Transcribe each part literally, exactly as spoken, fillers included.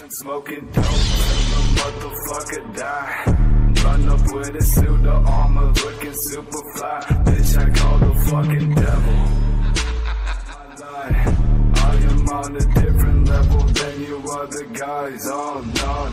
Smoking dope till the motherfucker die. Run up with a suit of armor, looking super fly. Bitch, I call the fucking devil. I am on a different level than you other guys. Oh no,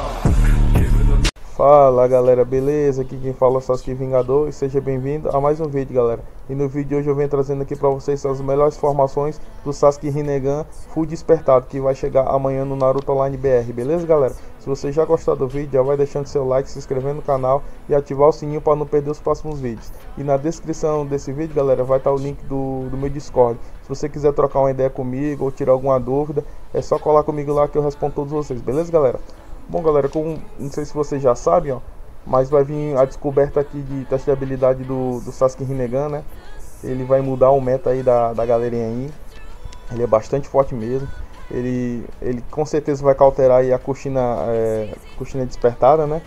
no. Giving them... Fala galera, beleza? Aqui quem fala é o Sasuke Vingador e seja bem-vindo a mais um vídeo, galera. E no vídeo de hoje eu venho trazendo aqui para vocês as melhores formações do Sasuke Rinnegan Full Despertado, que vai chegar amanhã no Naruto Online B R, beleza galera? Se você já gostou do vídeo, já vai deixando seu like, se inscrevendo no canal e ativar o sininho para não perder os próximos vídeos. E na descrição desse vídeo, galera, vai estar o link do, do meu Discord. Se você quiser trocar uma ideia comigo ou tirar alguma dúvida, é só colar comigo lá que eu respondo todos vocês, beleza galera? Bom galera, como, não sei se vocês já sabem, ó, mas vai vir a descoberta aqui de teste de habilidade do, do Sasuke Rinnegan, né? Ele vai mudar o meta aí da, da galerinha aí. Ele é bastante forte mesmo. Ele, ele com certeza vai cauterar aí a Kushina, é, Kushina despertada, né?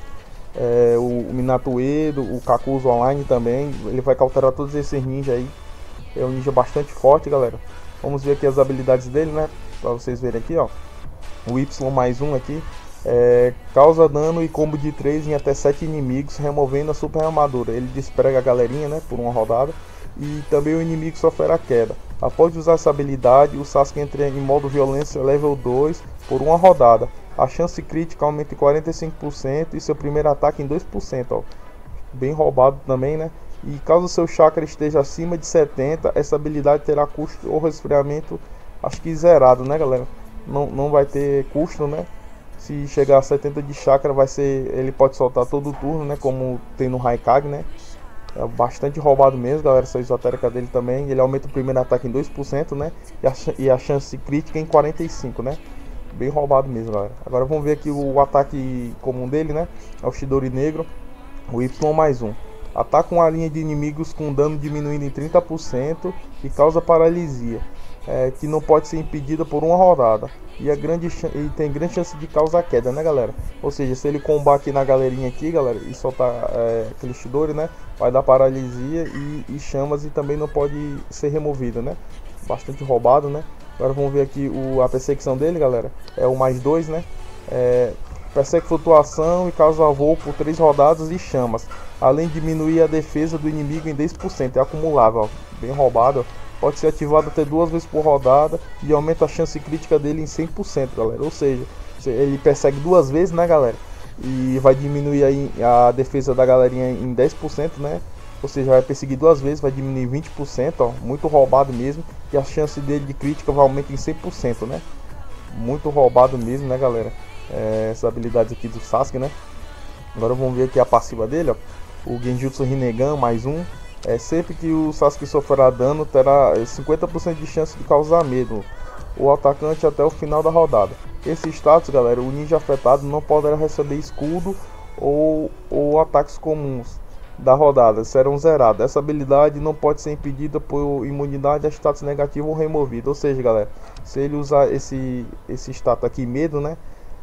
É, o, o Minato Uedo, o Kakuzu Online também. Ele vai cauterar todos esses ninjas aí. É um ninja bastante forte, galera. Vamos ver aqui as habilidades dele, né? Pra vocês verem aqui, ó. O Y mais um aqui. É, causa dano e combo de três em até sete inimigos, removendo a super armadura. Ele desprega a galerinha, né, por uma rodada. E também o inimigo sofre a queda. Após usar essa habilidade, o Sasuke entra em modo violência level dois por uma rodada. A chance crítica aumenta em quarenta e cinco por cento e seu primeiro ataque em dois por cento, ó. Bem roubado também, né? E caso seu chakra esteja acima de setenta, essa habilidade terá custo ou resfriamento, acho que zerado, né galera? Não, não vai ter custo, né? Se chegar a setenta de chakra, vai ser, ele pode soltar todo o turno, né? Como tem no Raikage, né? É bastante roubado mesmo, galera. Essa esotérica dele também. Ele aumenta o primeiro ataque em dois por cento, né? E a, e a chance crítica em quarenta e cinco por cento, né? Bem roubado mesmo, galera. Agora vamos ver aqui o ataque comum dele, né? É o Chidori Negro, o Y mais um. Ataca uma linha de inimigos com dano diminuído em trinta por cento e causa paralisia. É, que não pode ser impedida por uma rodada. E, a grande, e tem grande chance de causar queda, né galera? Ou seja, se ele combar aqui na galerinha aqui, galera, e soltar é, aquele Chidori, né? Vai dar paralisia e, e chamas, e também não pode ser removido, né? Bastante roubado, né? Agora vamos ver aqui o, a perseguição dele, galera. É o mais dois, né? É, persegue flutuação e causa voo por três rodadas e chamas. Além de diminuir a defesa do inimigo em dez por cento. É acumulável, ó. Bem roubado, ó. Pode ser ativado até duas vezes por rodada e aumenta a chance crítica dele em cem por cento, galera. Ou seja, ele persegue duas vezes, né, galera? E vai diminuir aí a defesa da galerinha em dez por cento, né? Ou seja, vai perseguir duas vezes, vai diminuir vinte por cento, ó. Muito roubado mesmo. E a chance dele de crítica vai aumentar em cem por cento, né? Muito roubado mesmo, né, galera? É, essas habilidades aqui do Sasuke, né? Agora vamos ver aqui a passiva dele, ó. O Genjutsu Rinnegan mais um. É, sempre que o Sasuke sofrerá dano, terá cinquenta por cento de chance de causar medo o atacante até o final da rodada. Esse status, galera, o ninja afetado não poderá receber escudo ou, ou ataques comuns da rodada, serão zerados. Essa habilidade não pode ser impedida por imunidade a status negativo ou removido. Ou seja, galera, se ele usar esse, esse status aqui, medo, né?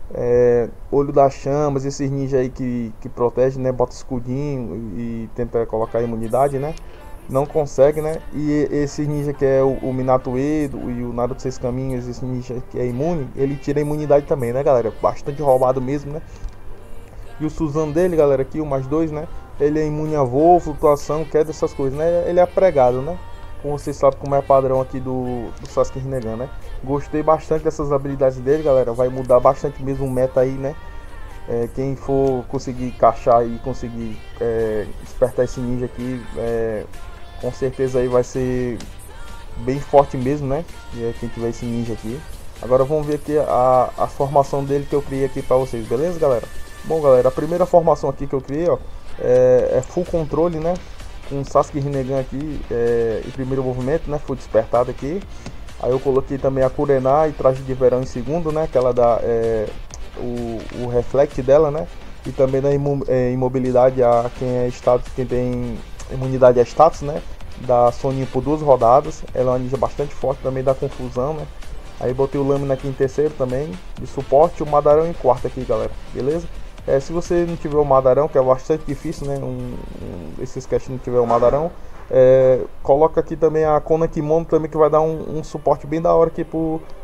É, olho das chamas, esses ninjas aí que, que protege, né? Bota escudinho e, e tenta colocar imunidade, né? Não consegue, né? E esse ninja que é o, o Minato Uedo e o Naruto Seis Caminhos, esse ninja que é imune, ele tira a imunidade também, né, galera? Bastante roubado mesmo, né? E o Suzano dele, galera, aqui, o mais dois, né? Ele é imune a voo, flutuação, queda, essas coisas, né? Ele é pregado, né? Como vocês sabem como é padrão aqui do, do Sasuke Rinnegan, né? Gostei bastante dessas habilidades dele, galera. Vai mudar bastante mesmo o meta aí, né? É, quem for conseguir encaixar e conseguir é, despertar esse ninja aqui, é, com certeza aí vai ser bem forte mesmo, né? E é quem tiver esse ninja aqui. Agora vamos ver aqui a, a formação dele que eu criei aqui pra vocês, beleza, galera? Bom, galera, a primeira formação aqui que eu criei, ó, é, é full controle, né? Com Sasuke Rinnegan aqui é, em primeiro movimento, né? Foi despertado aqui. Aí eu coloquei também a Kurenai e traje de verão em segundo, né? Que ela dá é, o, o reflect dela, né? E também dá imu, é, imobilidade a quem é status, quem tem imunidade a status, né? Dá soninho por duas rodadas. Ela é uma ninja bastante forte, também dá confusão, né? Aí botei o Lâmina aqui em terceiro também, de suporte, o Madarão em quarto aqui, galera. Beleza? É, se você não tiver o Madarão, que é bastante difícil, né? Um, um, esses cast não tiver o Madarão, é, coloca aqui também a Kona Kimono também, que vai dar um, um suporte bem da hora aqui pro,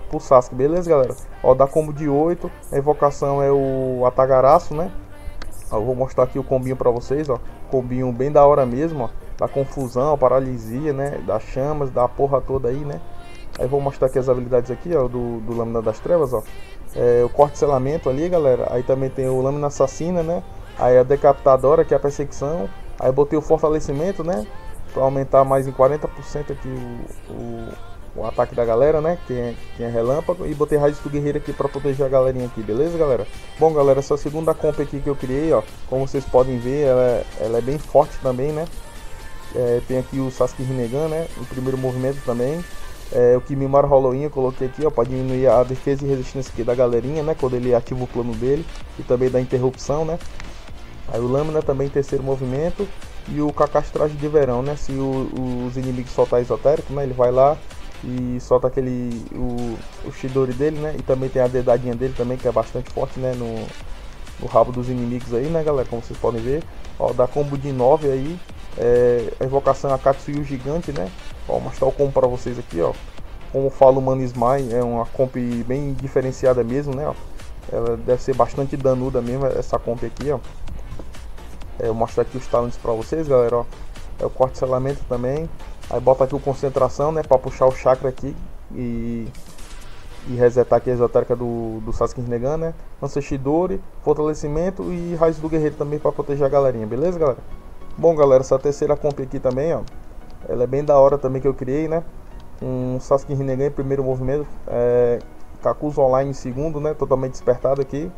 pro Sasuke, beleza, galera? Ó, dá combo de oito, a invocação é o Atagaraço, né? Ó, eu vou mostrar aqui o combinho pra vocês, ó. Combinho bem da hora mesmo, ó. Da confusão, paralisia, né? Das chamas, da porra toda aí, né? Aí vou mostrar aqui as habilidades aqui, ó, do, do Lâmina das Trevas, ó. É, o corte selamento ali, galera. Aí também tem o Lâmina Assassina, né? Aí a Decapitadora, que é a perseguição. Aí botei o fortalecimento, né? Pra aumentar mais em quarenta por cento aqui o, o, o ataque da galera, né? Que é, que é relâmpago. E botei Raiz do Guerreiro aqui pra proteger a galerinha aqui, beleza, galera? Bom, galera, essa segunda comp aqui que eu criei, ó. Como vocês podem ver, ela é, ela é bem forte também, né? É, tem aqui o Sasuke Rinnegan, né? O primeiro movimento também. É, o Kimimaro Halloween eu coloquei aqui, ó, para diminuir a defesa e resistência aqui da galerinha, né, quando ele ativa o plano dele, e também da interrupção, né. Aí o Lâmina também terceiro movimento, e o Kakashi Traje de Verão, né, se o, os inimigos soltar esotérico, né, ele vai lá e solta aquele, o, o Chidori dele, né, e também tem a dedadinha dele também, que é bastante forte, né, no, no rabo dos inimigos aí, né, galera, como vocês podem ver. Ó, dá combo de nove aí, é, a invocação Akatsuyu Gigante, né. Vou mostrar o combo para vocês aqui, ó. Como falo, o Mano Smile é uma comp bem diferenciada mesmo, né, ó. Ela deve ser bastante danuda mesmo, essa comp aqui, ó. É, eu vou mostrar aqui os talentos para vocês, galera, ó. É o corte selamento também. Aí bota aqui o concentração, né, para puxar o chakra aqui e, e resetar aqui a esotérica do, do Sasuke Rinnegan, né. Lança Chidori, fortalecimento e Raiz do Guerreiro também para proteger a galerinha, beleza, galera? Bom, galera, essa terceira comp aqui também, ó. Ela é bem da hora também, que eu criei, né? Um Sasuke Rinnegan em primeiro movimento, é, Kakuzu Online em segundo, né? Totalmente despertado aqui.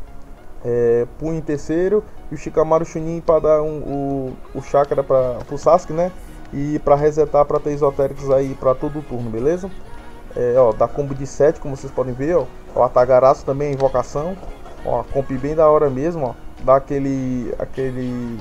É, Punho em terceiro e o Shikamaru Chunin para dar um, o, o chakra para o Sasuke, né? E para resetar, para ter esotéricos aí para todo o turno, beleza? É, ó, dá combo de sete, como vocês podem ver, ó. O Atagaraço também, a invocação. Ó, comp bem da hora mesmo, ó. Dá aquele... aquele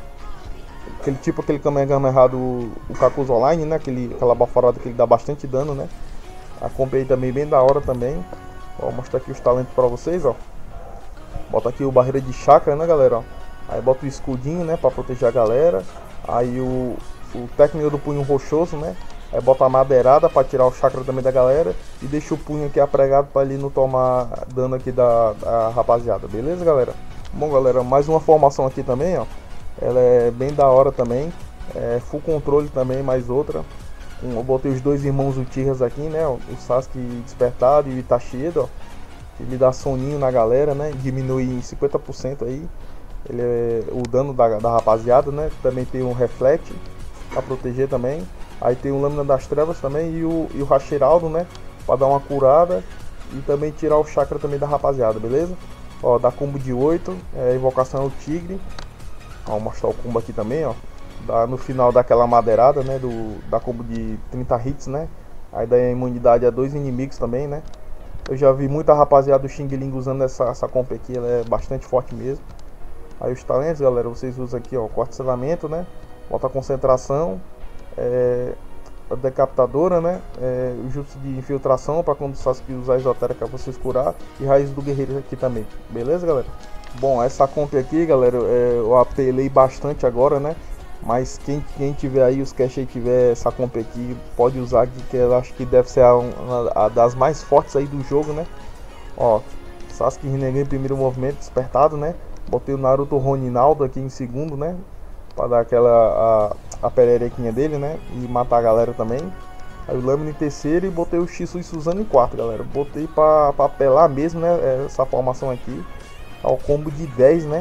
Aquele tipo, aquele Kamehameha do o Kakuzu Online, né? Aquele, aquela baforada que ele dá bastante dano, né? A comp aí também bem da hora também. Ó, vou mostrar aqui os talentos pra vocês, ó. Bota aqui o barreira de chakra, né, galera? Ó. Aí bota o escudinho, né? Pra proteger a galera. Aí o, o técnico do punho rochoso, né? Aí bota a madeirada pra tirar o chakra também da galera. E deixa o punho aqui apregado pra ele não tomar dano aqui da, da rapaziada. Beleza, galera? Bom, galera, mais uma formação aqui também, ó. Ela é bem da hora também, é full controle também, mais outra. Eu botei os dois irmãos Uchihas aqui, né, o Sasuke despertado e o Itachi, ó. Ele dá soninho na galera, né, diminui em cinquenta por cento aí. Ele é o dano da, da rapaziada, né, também tem um Reflect pra proteger também. Aí tem o Lâmina das Trevas também e o, e o Hashiraldo, né, pra dar uma curada e também tirar o chakra também da rapaziada, beleza? Ó, dá combo de oito, é, a invocação é o Tigre. Ó, vou mostrar o combo aqui também, ó. Dá, no final daquela madeirada, né? Do, da combo de trinta hits, né? Aí dá a imunidade a dois inimigos também, né? Eu já vi muita rapaziada do Xing Ling usando essa, essa comp aqui, ela é bastante forte mesmo. Aí os talentos, galera, vocês usam aqui, ó, corte selamento, né? Bota concentração, é, a decapitadora, né? É, o jutsu de infiltração para quando o Sasuke usar a esotérica vocês curar. E Raiz do Guerreiro aqui também, beleza, galera? Bom, essa comp aqui, galera, é, eu apelei bastante agora, né? Mas quem, quem tiver aí, os cash aí tiver essa comp aqui, pode usar aqui, que eu acho que deve ser a, uma, a das mais fortes aí do jogo, né? Ó, Sasuke Rinnegan em primeiro movimento, despertado, né? Botei o Naruto Roninaldo aqui em segundo, né? Pra dar aquela, a, a pererequinha dele, né? E matar a galera também. Aí o Lâmina em terceiro e botei o Shisui Suzano em quarto, galera. Botei pra, pra apelar mesmo, né? Essa formação aqui. Ao combo de dez, né?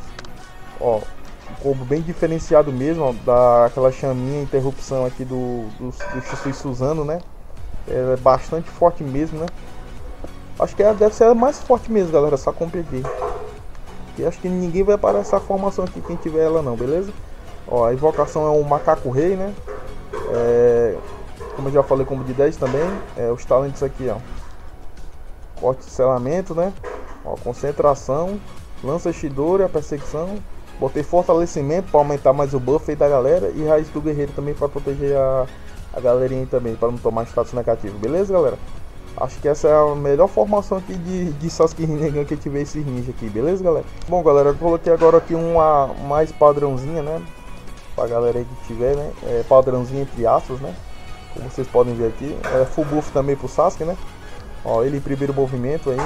Ó, um combo bem diferenciado mesmo, ó, da aquela chaminha interrupção aqui do, do, do Shisui Suzano, né? É bastante forte mesmo, né? Acho que ela deve ser a mais forte mesmo, galera, essa comp aqui. E acho que ninguém vai parar essa formação aqui, quem tiver ela não, beleza? Ó, a invocação é um Macaco Rei, né? É, como eu já falei, combo de dez também. É, os talentos aqui, ó. Corte de selamento, né? Ó, concentração, lança Chidori, a perseguição. Botei fortalecimento para aumentar mais o buff aí da galera. E Raiz do Guerreiro também para proteger a, a galerinha aí também, para não tomar status negativo, beleza, galera? Acho que essa é a melhor formação aqui de, de Sasuke Rinnegan que tiver esse ninja aqui, beleza, galera? Bom, galera, eu coloquei agora aqui uma mais padrãozinha, né? Pra galera aí que tiver, né? É padrãozinho entre aspas, né? Como vocês podem ver aqui. É full buff também pro Sasuke, né? Ó, ele em primeiro movimento aí.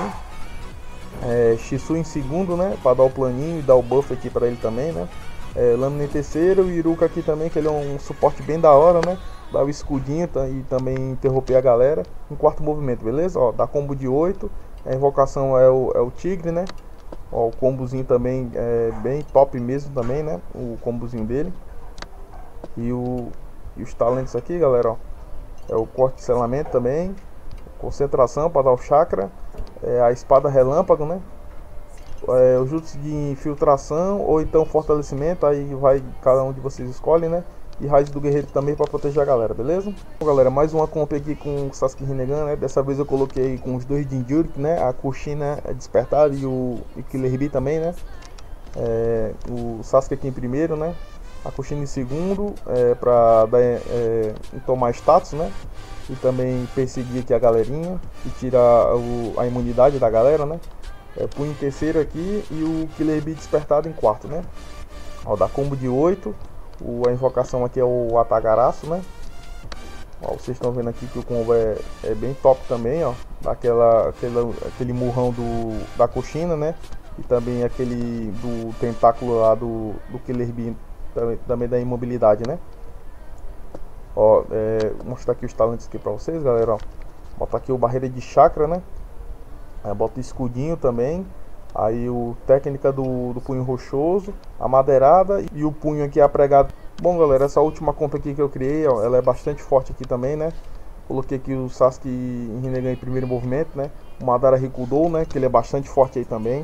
É, Shisui em segundo, né? Para dar o planinho e dar o buff aqui para ele também, né? É, Lâmina em terceiro, o Iruka aqui também, que ele é um suporte bem da hora, né? Dá o escudinho tá, e também interromper a galera. Em quarto movimento, beleza? Ó, dá combo de oito. A invocação é o, é o tigre, né? Ó, o combozinho também é bem top mesmo também, né? O combozinho dele. E, o, e os talentos aqui, galera, ó. É o corte de selamento também. Concentração para dar o chakra. É a espada relâmpago, né? É, o jutsu de infiltração ou então fortalecimento, aí vai cada um de vocês escolhe, né? E raiz do guerreiro também para proteger a galera, beleza? Bom, galera, mais uma comp aqui com o Sasuke Rinnegan, né? Dessa vez eu coloquei com os dois Jinchuriki, né? A Kushina despertada e o e Killer Bee também, né? É, o Sasuke aqui em primeiro, né? A Kushina em segundo, é, para dar é, tomar status, né? E também perseguir aqui a galerinha e tirar o, a imunidade da galera, né? É, punho em terceiro aqui e o Killer Bee despertado em quarto, né? Ó, dá combo de oito. O, a invocação aqui é o Atagaraço, né? Ó, vocês estão vendo aqui que o combo é, é bem top também, ó. Dá aquela, aquela, aquele murrão do, da Kushina, né? E também aquele do tentáculo lá do, do Killer Bee também, também da imobilidade, né? Ó, é, vou mostrar aqui os talentos aqui pra vocês, galera, ó. Bota aqui o barreira de chakra, né? Aí bota o escudinho também. Aí o técnica do, do punho rochoso, a madeirada e o punho aqui apregado. Bom, galera, essa última conta aqui que eu criei, ó, ela é bastante forte aqui também, né? Coloquei aqui o Sasuke Rinnegan em primeiro movimento, né? O Madara Rikudou, né? Que ele é bastante forte aí também.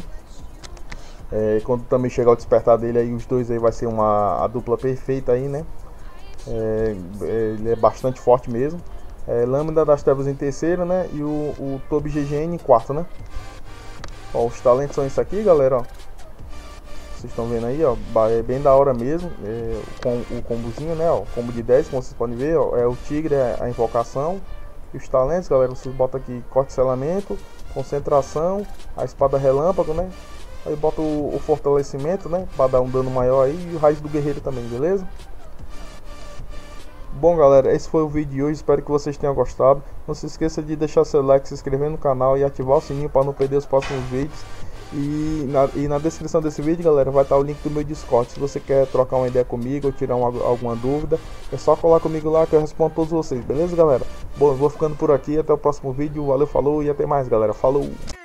É, quando também chegar o despertar dele aí, os dois aí vai ser uma a dupla perfeita aí, né? É, ele é bastante forte mesmo. É, Lâmina das Trevas em terceiro, né? E o, o Tobi G G N em quarto, né? Ó, os talentos são isso aqui, galera, ó. Vocês estão vendo aí, ó. É bem da hora mesmo. É, com o combozinho, né? Ó, combo de dez, como vocês podem ver, ó. É o tigre, é a invocação. E os talentos, galera, vocês botam aqui corte de selamento, concentração, a espada relâmpago, né? Aí bota o, o fortalecimento, né? Pra dar um dano maior aí. E o raiz do guerreiro também, beleza? Bom, galera, esse foi o vídeo de hoje, espero que vocês tenham gostado. Não se esqueça de deixar seu like, se inscrever no canal e ativar o sininho para não perder os próximos vídeos. E na, e na descrição desse vídeo, galera, vai estar o link do meu Discord. Se você quer trocar uma ideia comigo ou tirar uma, alguma dúvida, é só colar comigo lá que eu respondo todos vocês, beleza, galera? Bom, eu vou ficando por aqui, até o próximo vídeo, valeu, falou e até mais, galera, falou!